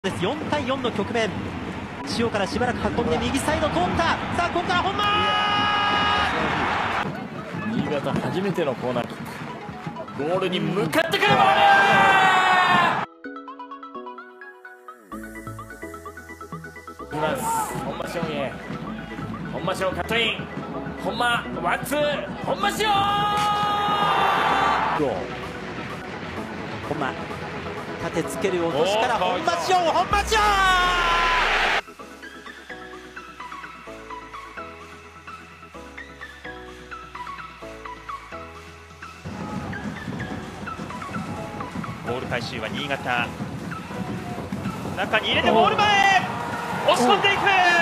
です。4対4の局面、塩からしばらく運んで右サイド通った。さあここから本間、 新潟初めてのコーナーキック、ゴールに向かってくるボール、いきます。本間翔へ、本間翔カットイン、本間ワンツー、本間翔、 本間縦つける落としから本間翔、本間翔、ボール回収は新潟、中に入れてボール前、押し込んでいく。